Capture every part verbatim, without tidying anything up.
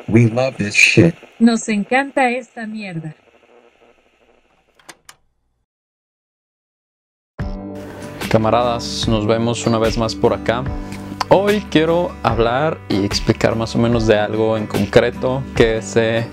We love this shit. Nos encanta esta mierda. Camaradas, nos vemos una vez más por acá. Hoy quiero hablar y explicar más o menos de algo en concreto que se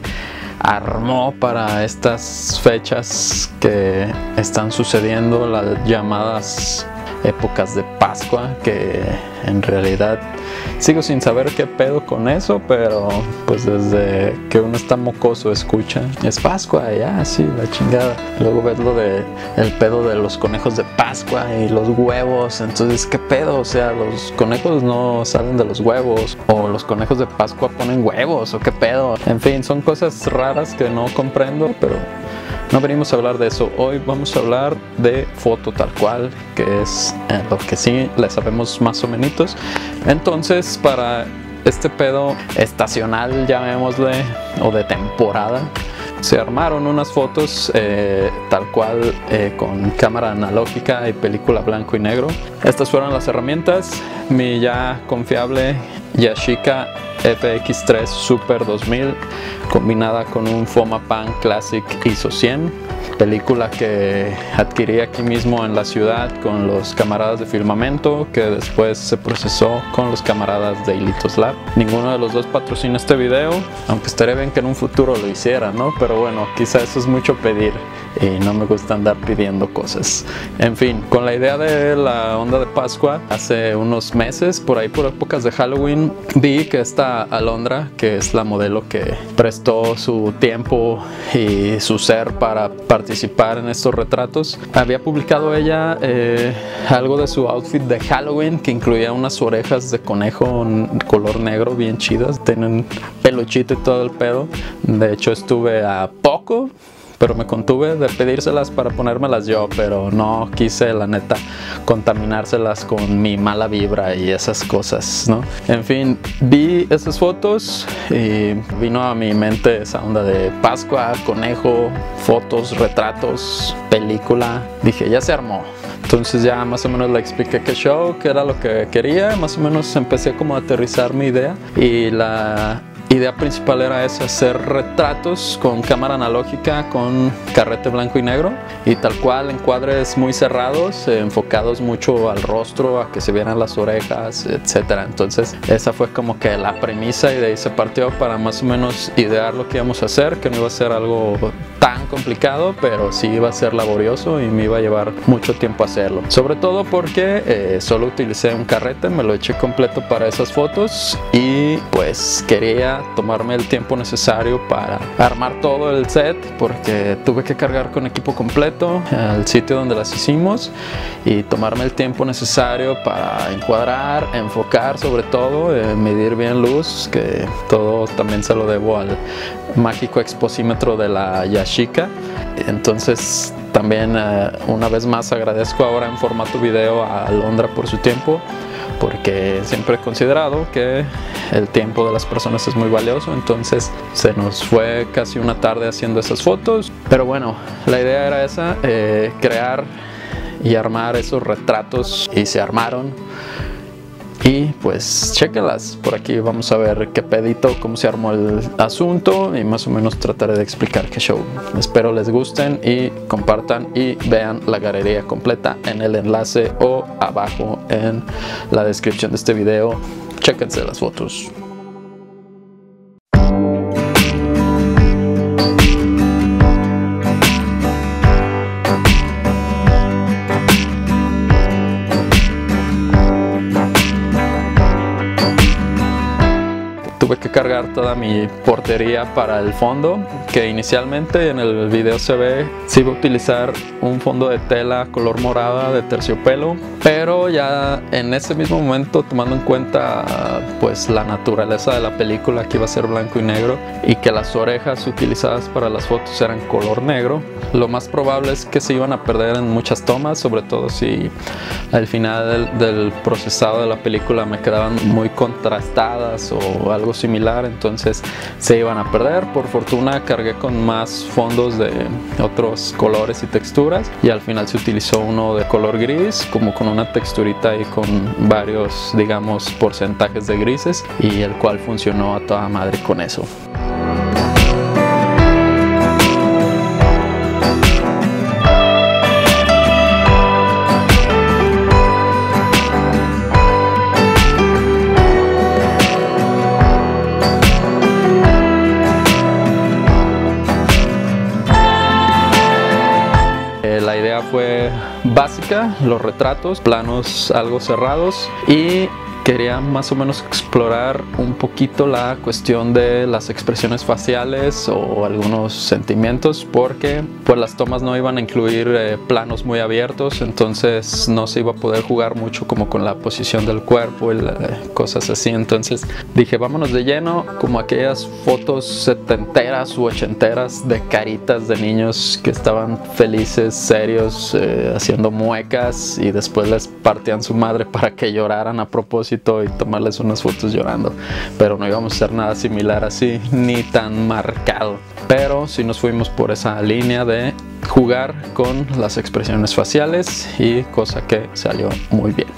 armó para estas fechas que están sucediendo, las llamadas épocas de Pascua, que en realidad sigo sin saber qué pedo con eso, pero pues desde que uno está mocoso escucha, es Pascua, ya, sí, la chingada. Luego ves lo de el pedo de los conejos de Pascua y los huevos, entonces qué pedo, o sea, los conejos no salen de los huevos, o los conejos de Pascua ponen huevos, o qué pedo. En fin, son cosas raras que no comprendo, pero no venimos a hablar de eso. Hoy vamos a hablar de foto tal cual, que es eh, lo que sí le sabemos más o menos. Entonces, para este pedo estacional, llamémosle, o de temporada, se armaron unas fotos eh, tal cual eh, con cámara analógica y película blanco y negro. Estas fueron las herramientas: mi ya confiable Yashica F X tres Super dos mil combinada con un Fomapan Classic ISO cien, película que adquirí aquí mismo en la ciudad con los camaradas de Filmamento, que después se procesó con los camaradas de Ilitos Lab. Ninguno de los dos patrocina este video, aunque estaría bien que en un futuro lo hiciera, ¿no? Pero bueno, quizá eso es mucho pedir y no me gusta andar pidiendo cosas. En fin, con la idea de la onda de Pascua, hace unos meses, por ahí por épocas de Halloween, vi que esta Alondra, que es la modelo que prestó su tiempo y su ser para participar en estos retratos, había publicado ella eh, algo de su outfit de Halloween, que incluía unas orejas de conejo en color negro bien chidas, tienen peluchito y todo el pedo. De hecho, estuve a poco, pero me contuve de pedírselas para ponérmelas yo, pero no quise, la neta, contaminárselas con mi mala vibra y esas cosas, ¿no? En fin, vi esas fotos y vino a mi mente esa onda de Pascua, conejo, fotos, retratos, película. Dije, ya se armó. Entonces ya más o menos le expliqué qué show, qué era lo que quería. Más o menos empecé como a aterrizar mi idea, y la idea principal era esa: hacer retratos con cámara analógica con carrete blanco y negro, y tal cual encuadres muy cerrados, eh, enfocados mucho al rostro, a que se vieran las orejas, etcétera. Entonces esa fue como que la premisa, y de ahí se partió para más o menos idear lo que íbamos a hacer, que no iba a ser algo tan complicado, pero sí iba a ser laborioso y me iba a llevar mucho tiempo hacerlo, sobre todo porque eh, solo utilicé un carrete, me lo eché completo para esas fotos, y pues quería tomarme el tiempo necesario para armar todo el set, porque tuve que cargar con equipo completo al sitio donde las hicimos, y tomarme el tiempo necesario para encuadrar, enfocar, sobre todo eh, medir bien luz, que todo también se lo debo al mágico exposímetro de la Yashica. Entonces también eh, una vez más agradezco ahora en formato video a Alondra por su tiempo, porque siempre he considerado que el tiempo de las personas es muy valioso. Entonces se nos fue casi una tarde haciendo esas fotos, pero bueno, la idea era esa, eh, crear y armar esos retratos, y se armaron. Y pues chéquenlas, por aquí vamos a ver qué pedito, cómo se armó el asunto, y más o menos trataré de explicar qué show. Espero les gusten y compartan, y vean la galería completa en el enlace o abajo en la descripción de este video. Chéquense las fotos. Tuve que cargar toda mi portería para el fondo, que inicialmente en el video se ve, sí iba a utilizar un fondo de tela color morada de terciopelo, pero ya en ese mismo momento, tomando en cuenta pues la naturaleza de la película, que iba a ser blanco y negro, y que las orejas utilizadas para las fotos eran color negro, lo más probable es que se iban a perder en muchas tomas, sobre todo si al final del, del procesado de la película me quedaban muy contrastadas o algo similar, entonces se iban a perder. Por fortuna cargué con más fondos de otros colores y texturas y al final se utilizó uno de color gris, como con una texturita y con varios, digamos, porcentajes de grises, y el cual funcionó a toda madre con eso. La idea fue básica, los retratos, planos algo cerrados, y quería más o menos explorar un poquito la cuestión de las expresiones faciales o algunos sentimientos, porque pues las tomas no iban a incluir eh, planos muy abiertos, entonces no se iba a poder jugar mucho como con la posición del cuerpo y la, eh, cosas así. Entonces dije, vámonos de lleno como aquellas fotos setenteras u ochenteras de caritas de niños que estaban felices, serios, eh, haciendo muecas, y después les partían su madre para que lloraran a propósito y tomarles unas fotos llorando. Pero no íbamos a hacer nada similar así, ni tan marcado, pero sí nos fuimos por esa línea de jugar con las expresiones faciales, y cosa que salió muy bien.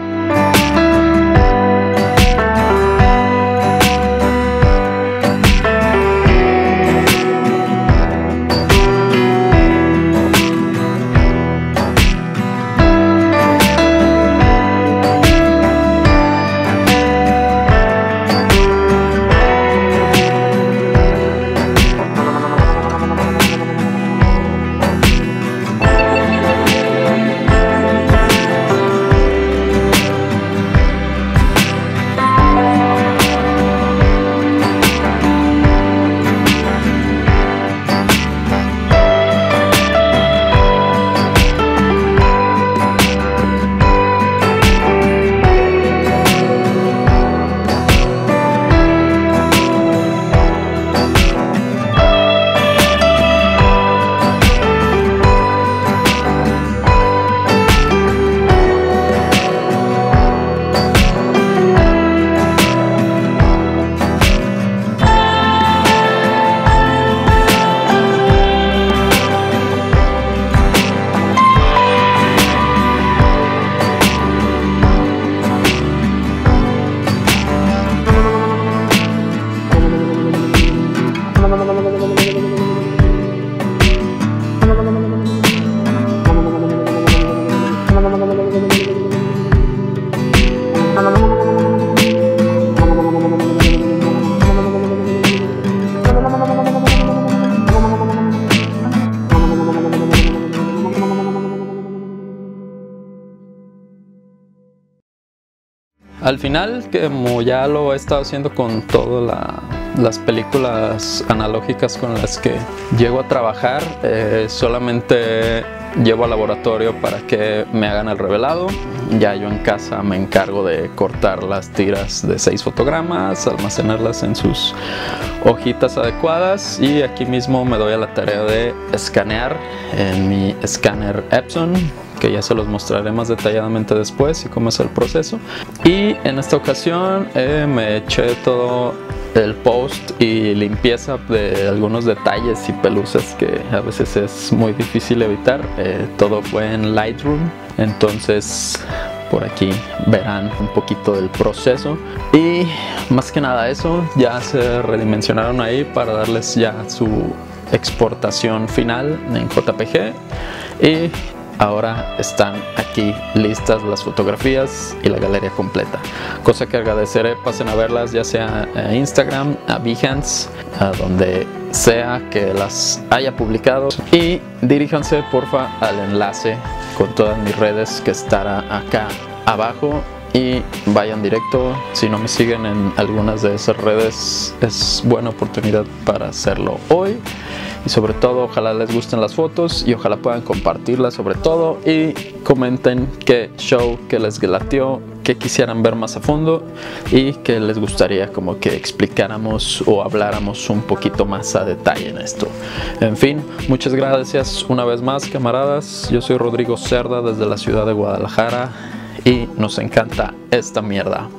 Al final, como ya lo he estado haciendo con todas la, las películas analógicas con las que llego a trabajar, eh, solamente llevo al laboratorio para que me hagan el revelado. Ya yo en casa me encargo de cortar las tiras de seis fotogramas, almacenarlas en sus hojitas adecuadas, y aquí mismo me doy a la tarea de escanear en mi escáner Epson, que ya se los mostraré más detalladamente después y cómo es el proceso. Y en esta ocasión eh, me eché todo el post y limpieza de algunos detalles y pelusas que a veces es muy difícil evitar. Eh, todo fue en Lightroom, entonces por aquí verán un poquito del proceso, y más que nada eso ya se redimensionaron ahí para darles ya su exportación final en J P G, y ahora están aquí listas las fotografías y la galería completa, cosa que agradeceré. Pasen a verlas ya sea a Instagram, a Behance, a donde sea que las haya publicado, y diríjanse porfa al enlace con todas mis redes que estará acá abajo, y vayan directo. Si no me siguen en algunas de esas redes, es buena oportunidad para hacerlo hoy. Y sobre todo, ojalá les gusten las fotos y ojalá puedan compartirlas sobre todo, y comenten qué show, que les latió, que quisieran ver más a fondo y que les gustaría como que explicáramos o habláramos un poquito más a detalle en esto. En fin, muchas gracias una vez más, camaradas. Yo soy Rodrigo Cerda desde la ciudad de Guadalajara y nos encanta esta mierda.